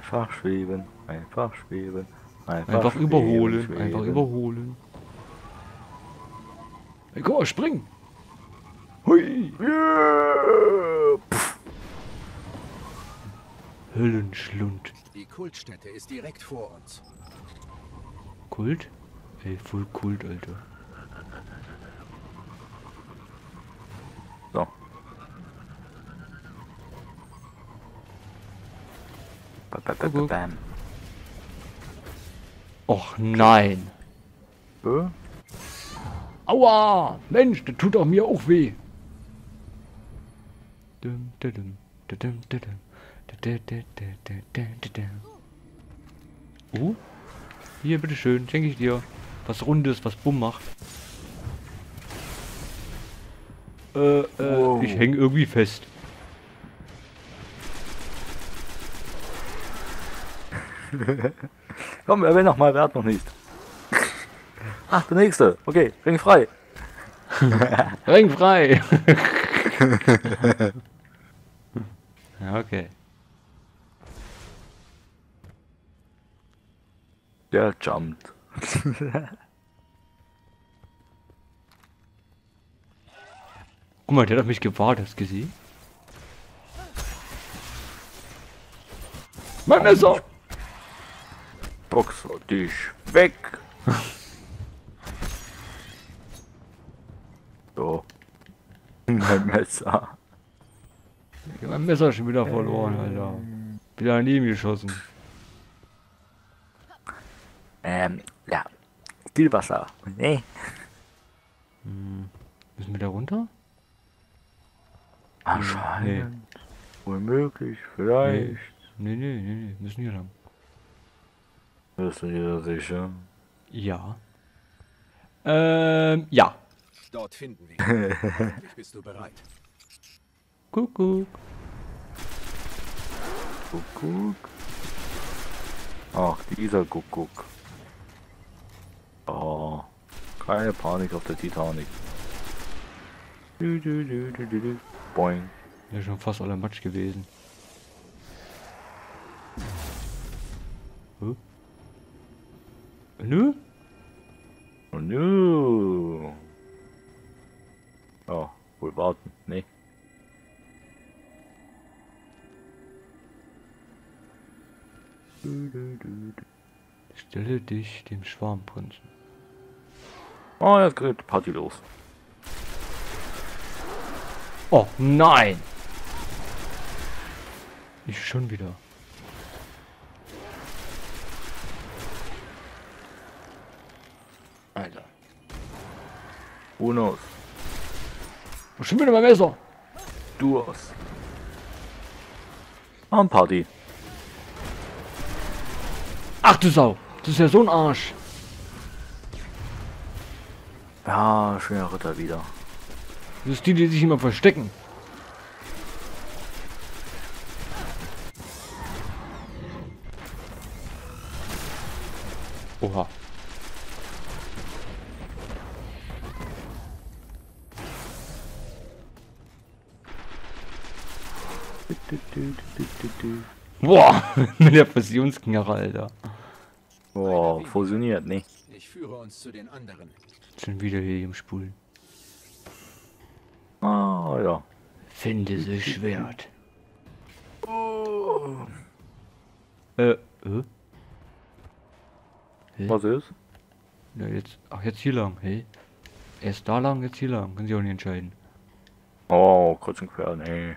Einfach schweben, einfach schweben, Einfach schweben, überholen, schweben. einfach überholen. Hey, guck mal, spring! Hui! Yeah! Höllenschlund. Die Kultstätte ist direkt vor uns. Kult? Ey, voll Kult, Alter. So. Kuckuck. Bam. Och nein! Aua! Mensch, das tut doch mir auch weh! Dum, dum, dum, dum, dum, dum. Hier, bitteschön, schenke ich dir. Was Rundes, was Bumm macht. Wow. Ich hänge irgendwie fest. Komm, erwähn noch mal, wer hat noch nicht? Ach, der nächste. Okay, Ring frei. Ring frei! Ja, okay. Der jumpt. Guck mal, der hat auf mich gewartet, hast du gesehen? Mein Messer! Boxer dich weg. So. Mein Messer. Ich hab mein Messer schon wieder verloren, Alter. Wieder daneben geschossen. Ja. Viel Wasser. Nee. Müssen wir da runter? Anscheinend. Unmöglich, vielleicht. Nee, müssen hier lang. Bist du dir sicher? Ja. Ja. Dort finden wir ihn. Hoffentlich bist du bereit. Kuckuck. Kuckuck. Ach, dieser Kuckuck. Oh, keine Panik auf der Titanic. Boing. Ja, schon fast aller Matsch gewesen. Huh? Nö? Oh no. Oh, wohl warten. Nee. Stelle dich dem Schwarmprinzen. Oh, jetzt geht die Party los. Oh nein! Ich schon wieder. Alter. Unos. Oh, schon wieder mein Messer! Duos. Ah, Party. Ach du Sau! Das ist ja so ein Arsch! Ja, schöner Ritter wieder. Das ist die, die sich immer verstecken. Oha. Boah, mit der Fusionsknarre, Alter. Oh, fusioniert, nee. Ich führe uns zu den anderen. Schon wieder hier im Spulen. Ah, ja. Finde das Schwert. Oh. Hä? Was ist? Ja, jetzt. Ach, jetzt hier lang, hey. Erst da lang, jetzt hier lang. Können Sie auch nicht entscheiden. Oh, kreuz und quer, nee.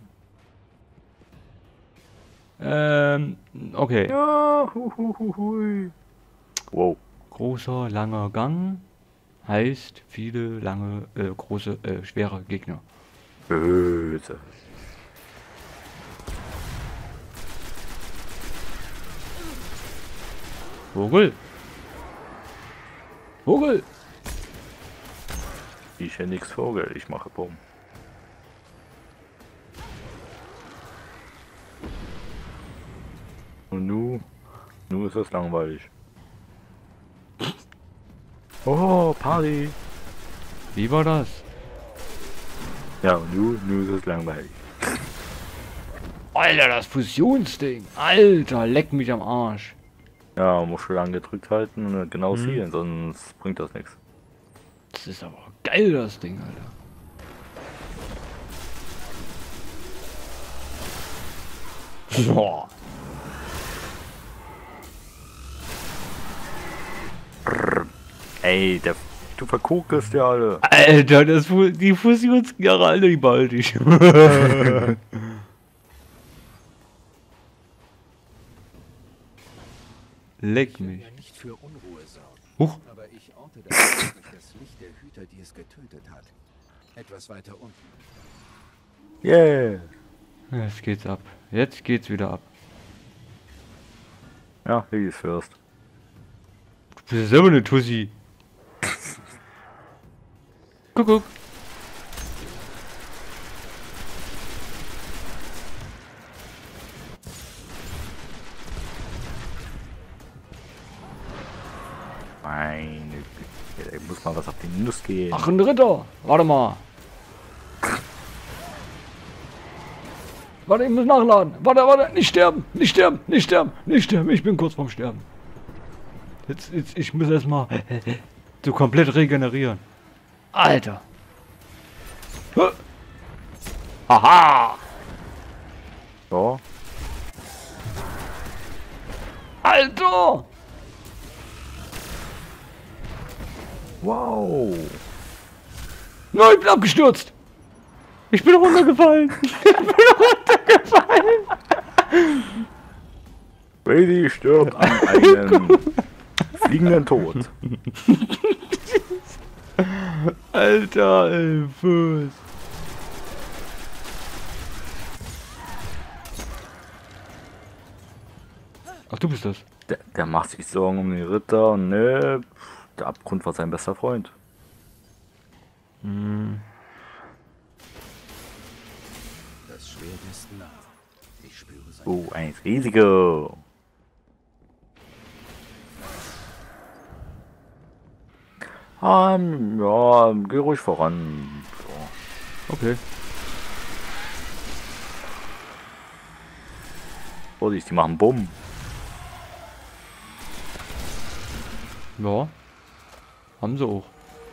Okay. Ja, hui. Wow. Großer, langer Gang heißt viele lange, große, schwere Gegner. Böse. Vogel! Vogel! Ich ja nix Vogel, ich mache Bumm. Und nu ist das langweilig. Oh, Party! Wie war das? Ja, und nu ist es langweilig. Alter, das Fusionsding. Alter, leck mich am Arsch. Ja, muss schon lange gedrückt halten und genau zielen, sonst bringt das nichts. Das ist aber geil, das Ding, Alter. Boah. Ey, du verkugelst ja alle. Alter, die Fusionsjahre, Alter, die behalte ich. Leck mich. Ja, nicht für Unruhe sorgen. Huch. Aber ich orte das durch das Licht der Hüter, die es getötet hat. Etwas weiter unten. Yeah. Jetzt geht's ab. Jetzt geht's wieder ab. Ja, Ladies first. Du bist selber eine Tussi. Guck. Meine Güte, da muss mal was auf die Nuss gehen. Ach, ein Ritter. Warte mal. Warte, ich muss nachladen. Warte. Nicht sterben. Ich bin kurz vorm Sterben. Jetzt ich muss erstmal so komplett regenerieren. Alter. Hä? Aha. Ja. Alter. Wow. Nein, ich bin abgestürzt. Ich bin runtergefallen. Brady stirbt an einem fliegenden Tod. Alter, ey, Fuß. Ach, du bist das. Der macht sich Sorgen um die Ritter und ne, der Abgrund war sein bester Freund. Das Schwert ist nah. Ich spüre sein. Oh, ein riesiger. Ja, geh ruhig voran. So. Okay. Vorsicht, die machen Bumm. Ja. Haben sie auch.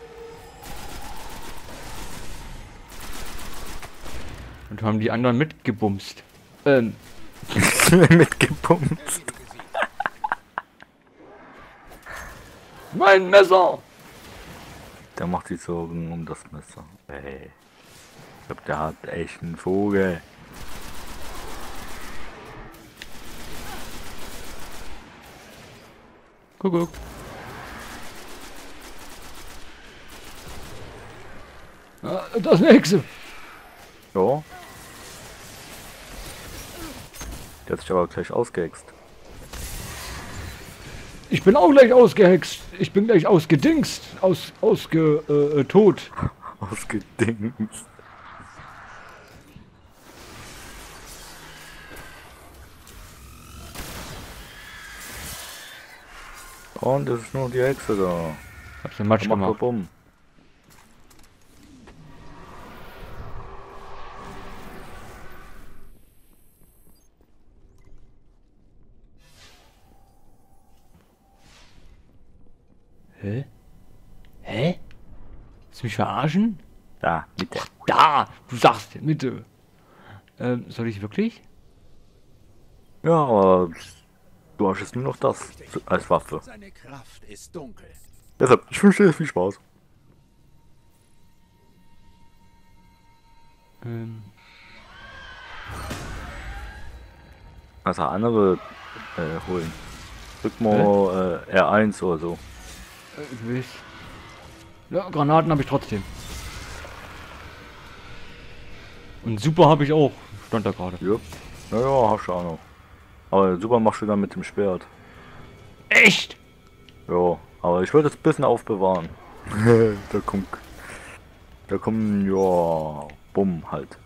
Und haben die anderen mitgebumst. Mitgepumpt. Mein Messer! Der macht sich Sorgen um das Messer. Ey. Ich glaub, der hat echt einen Vogel. Guck. Das nächste. Ja. Der hat sich aber gleich ausgehext. Ich bin auch gleich ausgehext. Ich bin gleich ausgedingst. Tot. Ausgedingst. Und es ist nur die Hexe da. Hab's den Matsch Mach doch gemacht. Bumm. Hä? Willst du mich verarschen? Da, Mitte. Da! Du sagst Mitte. Soll ich wirklich? Ja, aber du hast jetzt nur noch das als Waffe. Seine Kraft ist dunkel. Deshalb, ich wünsche dir viel Spaß. Also andere holen. Drück mal R1 oder so. Ich weiß. Ja, Granaten habe ich trotzdem. Und super habe ich auch. Stand da gerade. Ja. Naja, hast du auch noch. Aber super machst du dann mit dem Schwert. Echt? Ja, aber ich würde es ein bisschen aufbewahren. Da kommen, ja, Bumm halt.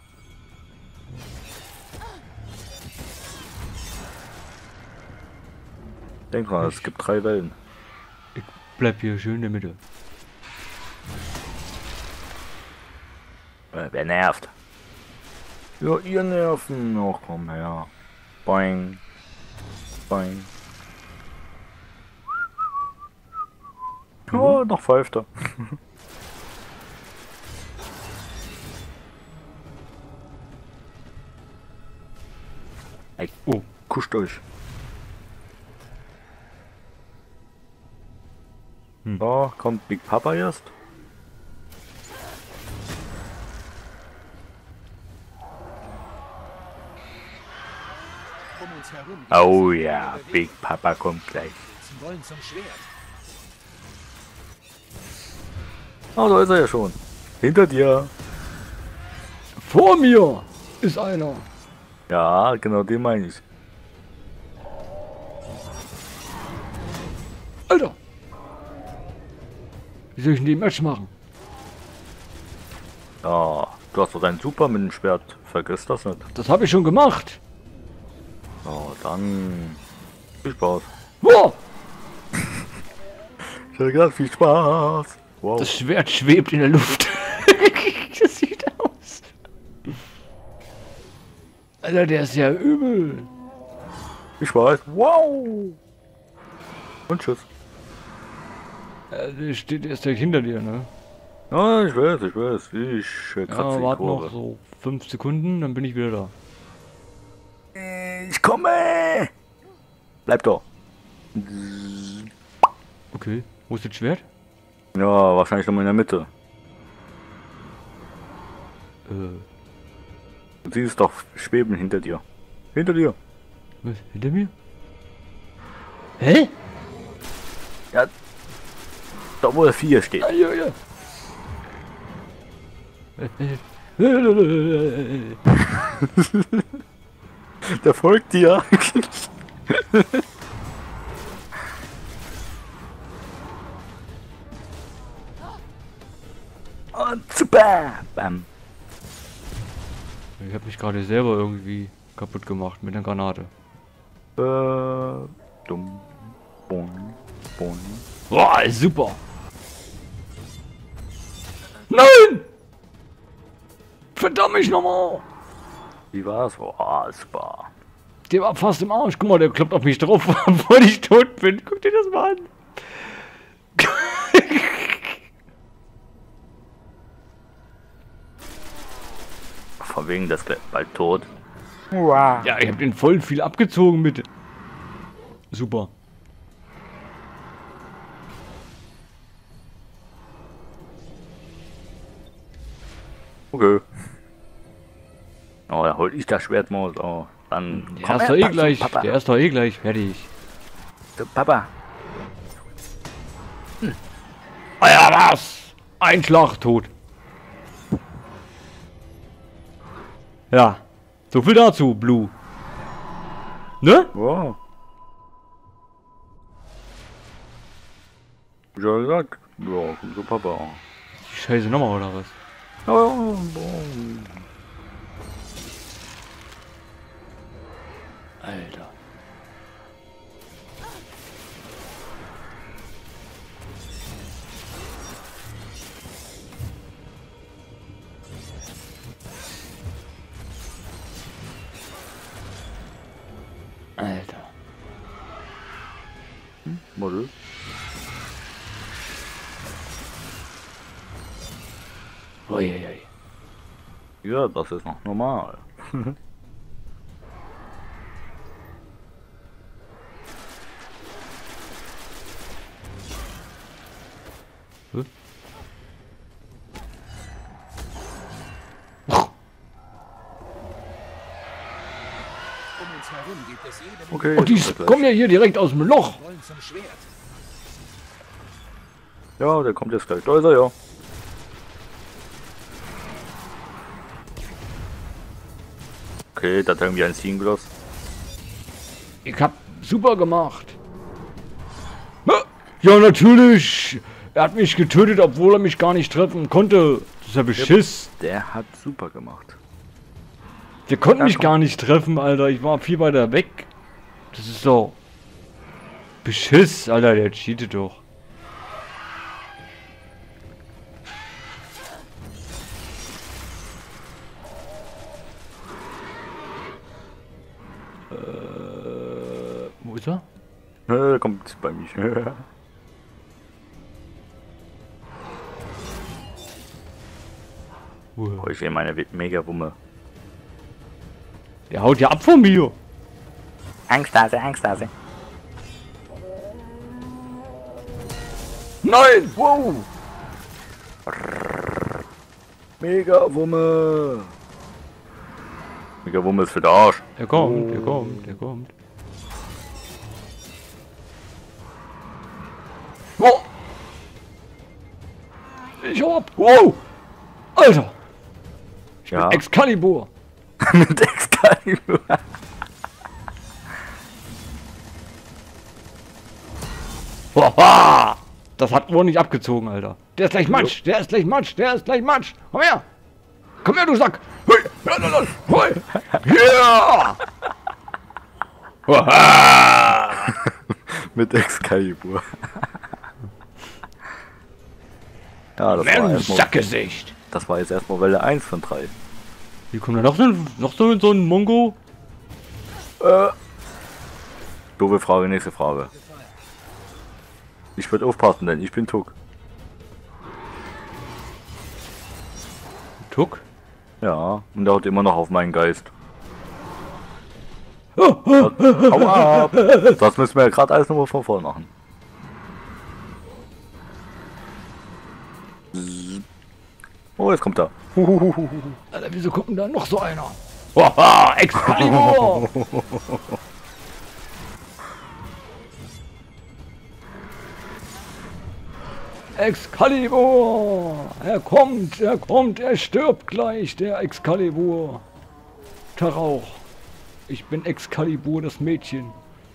Denk dran, es gibt 3 Wellen. Ich bleib hier schön in der Mitte. Wer nervt? Ja, ihr Nerven. Oh, komm her. Boing. Boing. Oh, noch Fünfter. Ey, oh, kuscht euch. So, kommt Big Papa erst. Um uns herum gibt Oh es ja, Bewegung. Big Papa kommt gleich. Sie wollen zum Schwert. Oh, da ist er ja schon. Hinter dir. Vor mir ist einer. Ja, genau den meine ich. Alter. Wie soll ich denn die Match machen? Ja, du hast doch deinen Super mit dem Schwert. Vergiss das nicht. Das habe ich schon gemacht. Oh, dann viel Spaß. Wow. Ich hätte gesagt, viel Spaß. Wow. Das Schwert schwebt in der Luft. Das sieht aus. Alter, der ist ja übel. Ich weiß. Wow. Und tschüss. Der steht erst direkt hinter dir, ne? Ja, ich weiß. Ich kratze Ja, die warte noch Kurve. so 5 Sekunden, dann bin ich wieder da. Ich komme. Bleib da. Okay, wo ist das Schwert? Ja, wahrscheinlich nochmal in der Mitte. Du siehst doch schweben hinter dir. Hinter dir. Was, hinter mir? Hä? Ja. Da wo der 4 steht. Ah, ja, ja. Der folgt dir. Und super. Bam. Ich habe mich gerade selber irgendwie kaputt gemacht mit einer Granate. Dumm. Bon. Bon. Boah, super. Nein! Verdammt mich nochmal! Wie war's? Oh, super. Der war fast im Arsch. Guck mal, der kloppt auf mich drauf, obwohl ich tot bin. Guck dir das mal an. Von wegen, das ist bald tot. Ja, ich hab den voll viel abgezogen mit. Super. Okay. Oh, da hol ich das Schwert mal. Oh, dann. Der ist doch eh gleich. Der ist doch eh gleich fertig. Papa. Ah ja, was? Ein Schlag tot. Ja. So viel dazu, Blue. Ne? Wow. Ja, gesagt. Ja, so Papa. Die Scheiße nochmal oder was? Oh, boah. Alter. Alter. Model. Uiuiui. Ja, das ist noch normal. Um uns herum gibt es jede Menge. Okay. Oh, die kommen ja hier direkt aus dem Loch. Sie wollen zum Schwert. Ja, der kommt jetzt gleich. Da ist er ja. Okay, da hat irgendwie ein Ziehen gelassen. Ich hab super gemacht. Ja, natürlich. Er hat mich getötet, obwohl er mich gar nicht treffen konnte. Das ist ja Beschiss. Der hat super gemacht. Der konnte mich komm. gar nicht treffen, Alter. Ich war viel weiter weg. Das ist so Beschiss, Alter. Der cheatet doch. Wo ist er? Kommt bei mir. Oh, ich sehe meine Mega-Wumme. Der haut ja ab von mir. Angsthase, Angsthase. Nein! Wow! Mega-Wumme! Mega-Wumme ist für den Arsch. Er kommt, er kommt, er kommt. Oh! Ich hab! Wow! Alter! Ich bin Excalibur! Mit Excalibur. Boah! Das hat wohl nicht abgezogen, Alter. Der ist gleich Matsch! Der ist gleich Matsch! Der ist gleich Matsch! Komm her! Komm her, du Sack! Hui! Hui! Ja! Mit Excalibur. Ja, das war, erstmal, Sackgesicht! das war jetzt erstmal Welle 1 von 3. Wie kommt da noch so ein Mongo? Doofe Frage, nächste Frage. Ich würde aufpassen, denn ich bin Tuck. Tuck? Ja, und der haut immer noch auf meinen Geist. Hau ab! Das müssen wir ja gerade alles nochmal von vorne machen. Oh, jetzt kommt er. Alter, wieso kommt denn da noch so einer? Haha, Excalibur! Excalibur! Er kommt, er stirbt gleich, der Excalibur. Tarauch. Ich bin Excalibur, das Mädchen.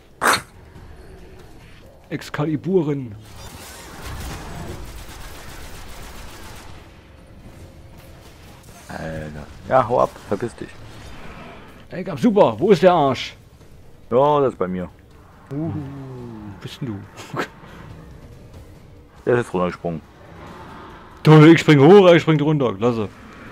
Excaliburin. Alter. Ja, hau ab, verpiss dich. Ey, gab super, wo ist der Arsch? Ja, das ist bei mir. Wo bist denn du? Der ist jetzt runtergesprungen. Toll, ich spring hoch, er springt runter, klasse.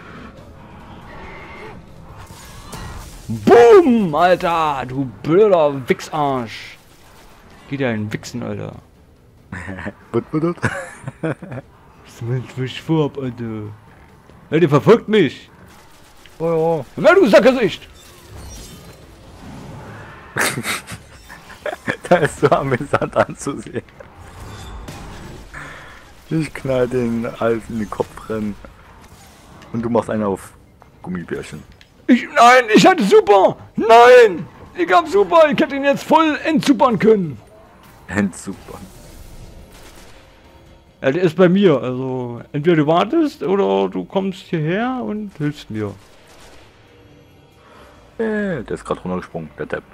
Boom, Alter, du blöder Wichsarsch. Geh dir einen Wichsen, Alter. Was wird das? Was meinst du, mich vorab, Alter? Ja, der verfolgt mich. Oh Na, du Sackgesicht. Da ist so amüsant anzusehen. Ich knall den Hals in den Kopf rennen. Und du machst einen auf Gummibärchen. Nein, ich hatte super. Nein, ich hab super. Ich hätte ihn jetzt voll entsupern können. Super. Ja, der ist bei mir. Also, entweder du wartest oder du kommst hierher und hilfst mir. Der ist gerade runtergesprungen, der Depp.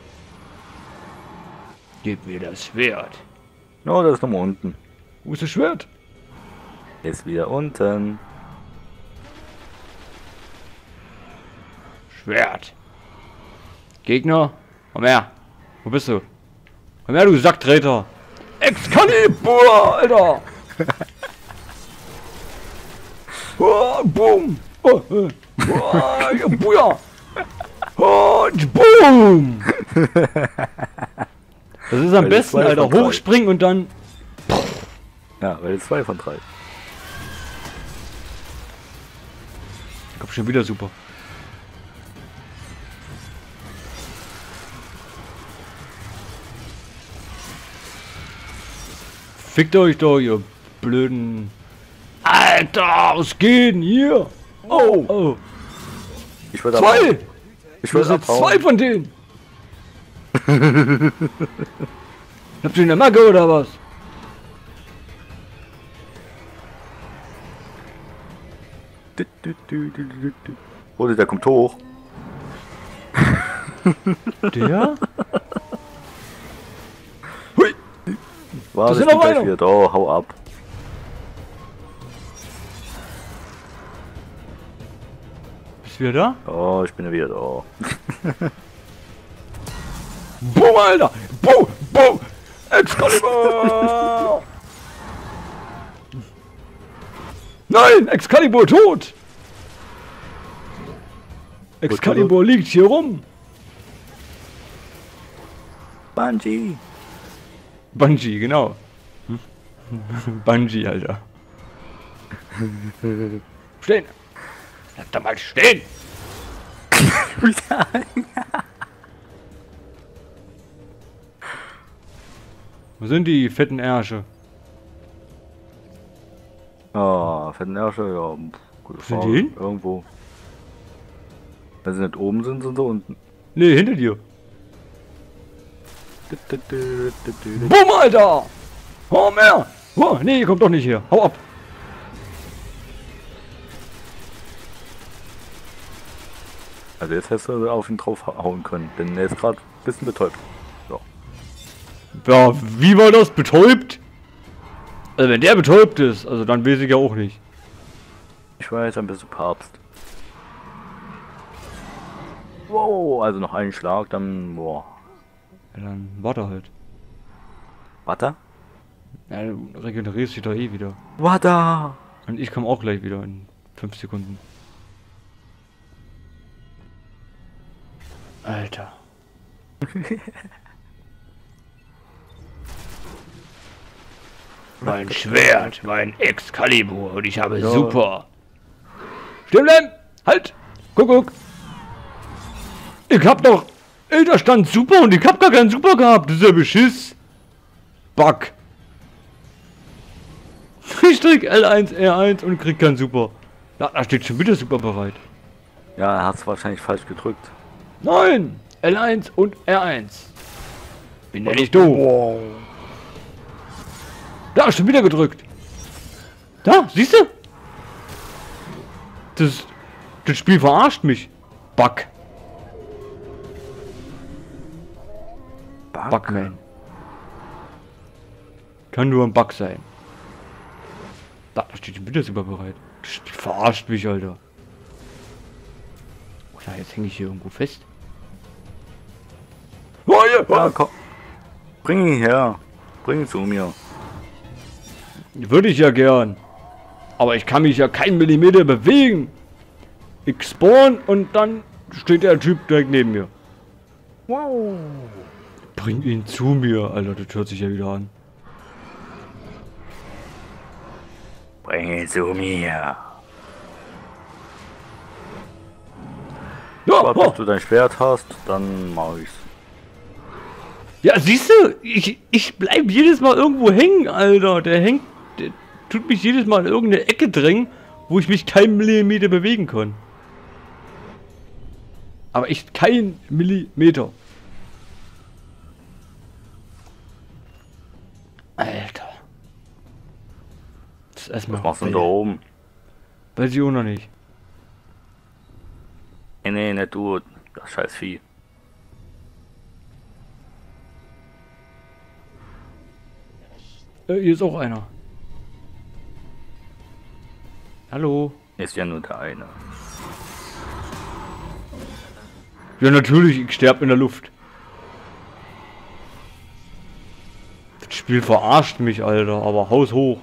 Gib mir das Schwert. No, der ist nochmal unten. Wo ist das Schwert? Der ist wieder unten. Schwert. Gegner, komm her. Wo bist du? Komm her, du Sacktreter. Excalibur, Alter. Oh, boom. Oh, ja, Buja. Und boom. Das ist am besten, Alter. Hochspringen und dann... Ja, weil 2 von 3. Ich hab schon wieder super. Fickt euch doch, ihr blöden... Alter, was geht denn hier? Oh, oh. Ich würde Zwei! Ich Das würde sind abhauen. 2 von denen! Habt ihr eine Macke oder was? Oh, der kommt hoch. Der? Hui. War Das das sind noch gleich einer. wieder. Oh, hau ab. Bist du wieder da? Oh, ich bin ja wieder da. Boom, Alter! Boom! Boom! Excalibur! Nein! Excalibur tot! Excalibur liegt hier rum! Bungee. Bungee, genau. Bungee, Alter. Stehen! Bleib da mal stehen! Wo sind die fetten Ärsche? Ah, fetten Ärsche, ja. Gute Sind Frage. die hin? Irgendwo. Wenn sie nicht oben sind, sind sie unten. Nee, hinter dir. Bumm, Alter! Oh, mehr! Oh, nee, ihr kommt doch nicht hier. Hau ab! Also jetzt hättest du auf ihn drauf hauen können, denn er ist gerade ein bisschen betäubt. So. Ja, wie war das? Betäubt? Also wenn der betäubt ist, also dann weiß ich ja auch nicht. Ich war jetzt ein bisschen Papst. Wow, also noch einen Schlag, dann boah. Ja, dann warte halt. Warte. Ja, du regenerierst dich doch eh wieder. Warte. Und ich komme auch gleich wieder in 5 Sekunden. Alter. Mein Schwert, mein Excalibur und ich habe Ja. super. Stehen bleiben! Halt! Guck! Ich hab doch... Ey, da stand super und ich hab gar keinen Super gehabt. Das ist ja Beschiss. Bug. Ich drück L1, R1 und krieg keinen Super. Da steht schon wieder Super bereit. Ja, er hat es wahrscheinlich falsch gedrückt. Nein! L1 und R1. Bin ja nicht doof. Wow. Da, schon wieder gedrückt. Da, siehst du? Das Spiel verarscht mich. Bug. Bugman. Kann nur ein Bug sein. Da steht schon wieder super bereit. Das Spiel verarscht mich, Alter. Oder jetzt hänge ich hier irgendwo fest. Oh, Ja, komm. Bring ihn her. Bring ihn zu mir. Würde ich ja gern. Aber ich kann mich ja keinen Millimeter bewegen. Ich spawn und dann steht der Typ direkt neben mir. Wow. Bring ihn zu mir, Alter, das hört sich ja wieder an. Bring ihn zu mir. Ja, Warte, bis du dein Schwert hast, dann mach ich's. ja, siehst du, ich bleib jedes Mal irgendwo hängen, Alter. Der tut mich jedes Mal in irgendeine Ecke drängen, wo ich mich keinen Millimeter bewegen kann. Aber echt kein Millimeter. Alter. Das ist erstmal. Was machst du denn da oben? Weiß ich auch noch nicht. Nee, nicht du. Das scheiß Vieh. Hier ist auch einer. Hallo. Ist ja nur der eine. Ja, natürlich, ich sterbe in der Luft. Das Spiel verarscht mich, Alter, aber haushoch.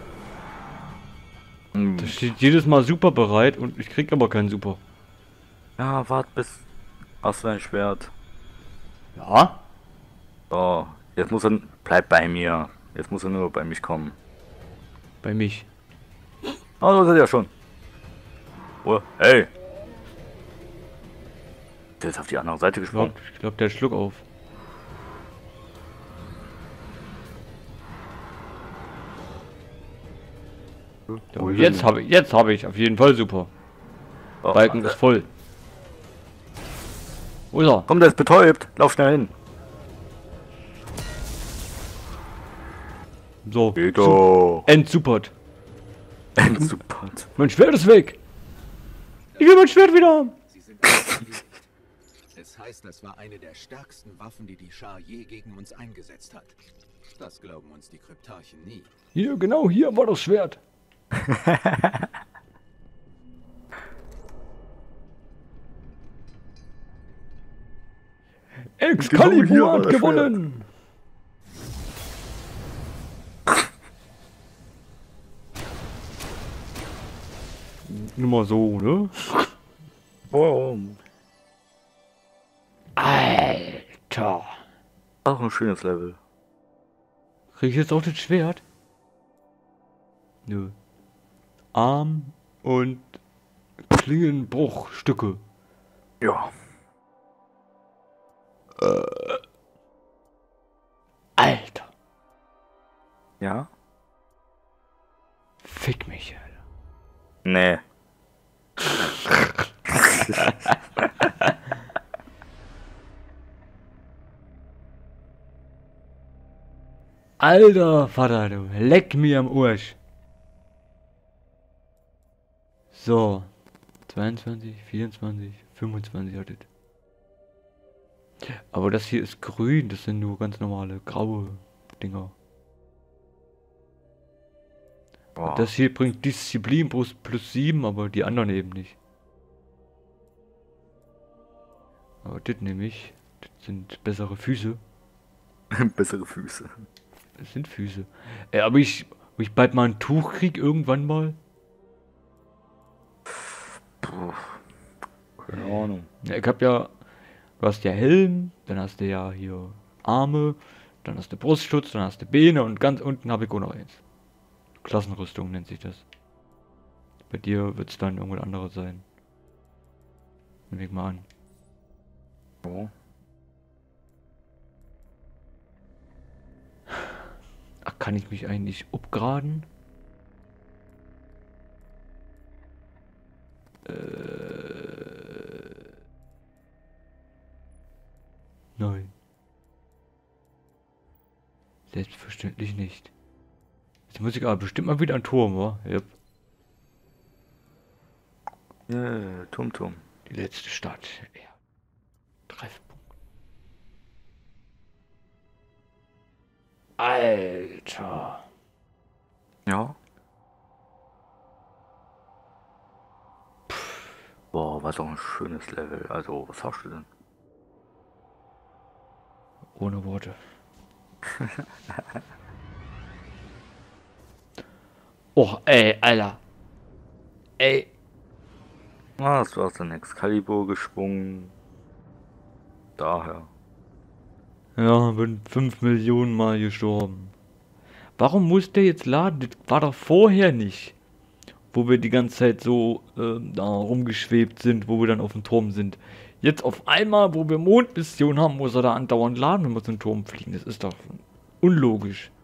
Das steht jedes Mal super bereit und ich krieg aber keinen Super. Ja, wart bis. Hast du dein Schwert? Ja? So, jetzt muss er. Bleib bei mir. Jetzt muss er nur bei mich kommen. Bei mich. Oh, das ist er ja schon. Oh, hey. Der ist auf die andere Seite gesprungen. Ich glaub, der hat Schluck auf. Wo ist Jetzt er habe ich auf jeden Fall Super. Oh, Balken ist voll. Wo ist er? Komm, der ist betäubt. Lauf schnell hin. So. Edo. Entsupert. Super. Mein Schwert ist weg. Ich will mein Schwert wieder haben. Sie sind besiegt. Es heißt, das war eine der stärksten Waffen, die die Schar je gegen uns eingesetzt hat. Das glauben uns die Kryptarchen nie. Hier, genau hier war das Schwert. Excalibur Genau hier war hat das gewonnen. Nur mal so, ne? Wow. Alter. Auch ein schönes Level. Krieg ich jetzt auch das Schwert? Nö. Arm und Klingenbruchstücke. Ja. Alter. Ja? Fick mich, Alter. Nee. Alter Vater, du. Leck mir am Arsch. So. 22, 24, 25 hat es. Aber das hier ist grün, das sind nur ganz normale graue Dinger. Boah. Das hier bringt Disziplin plus 7, aber die anderen eben nicht. Aber das nehme ich. Das sind bessere Füße. Bessere Füße. Das sind Füße. Aber ob ich bald mal ein Tuch krieg irgendwann mal? Puh. Keine Ahnung. Ja, ich hab ja. Du hast ja Helm, dann hast du ja hier Arme, dann hast du Brustschutz, dann hast du Beine und ganz unten habe ich auch noch eins. Klassenrüstung nennt sich das. Bei dir wird es dann irgendwas anderes sein. Nehme ich mal an. Oh. Ach, kann ich mich eigentlich upgraden? Nein. Selbstverständlich nicht. Jetzt muss ich aber bestimmt mal wieder an Turm, wa? Yep. Ja, Turm. Die letzte Stadt. Ja. Treffpunkt. Alter. Ja. Boah, was auch ein schönes Level. Also, was hast du denn? Ohne Worte. Oh, ey, Alter. Ey. Ah, du hast den Excalibur geschwungen. Daher. Ja, bin 5 Millionen Mal gestorben. Warum muss der jetzt laden? Das war doch vorher nicht. Wo wir die ganze Zeit so da rumgeschwebt sind, wo wir dann auf dem Turm sind. Jetzt auf einmal, wo wir Mondmission haben, muss er da andauernd laden, wenn wir zum Turm fliegen. Das ist doch unlogisch.